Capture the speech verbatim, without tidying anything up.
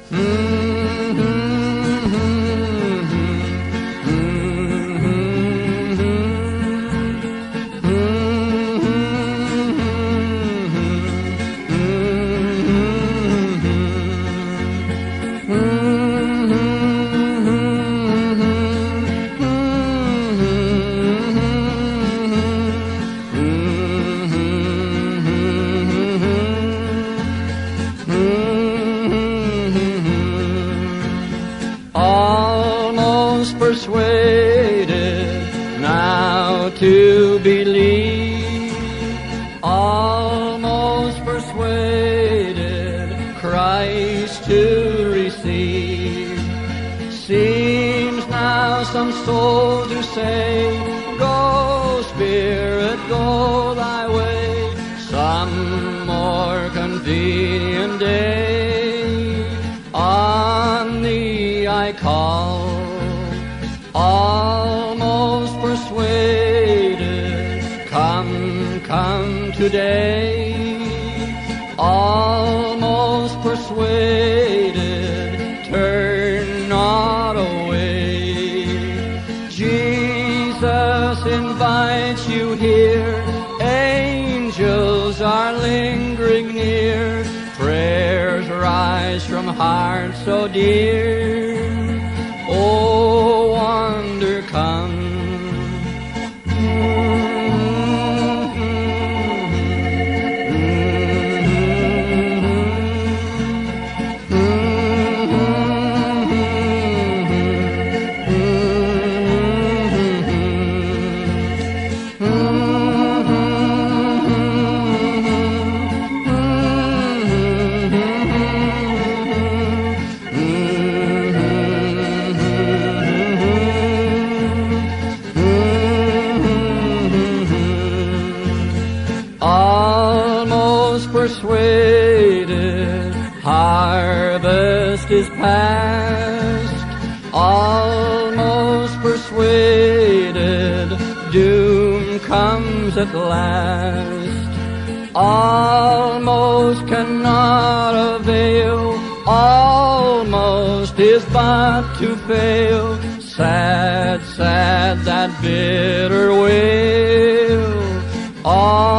Almost persuaded now to believe, almost persuaded Christ to receive. Seems now some soul to say, go Spirit, go thy way, some more convenient day. On thee I call, almost persuaded, come, come today. Almost persuaded, turn not away. Jesus invites you here, angels are lingering near, prayers rise from hearts so dear. Oh, wonder come. Almost persuaded, harvest is past. Almost persuaded, doom comes at last. Almost cannot avail, almost is but to fail. Sad, sad that bitter wail. All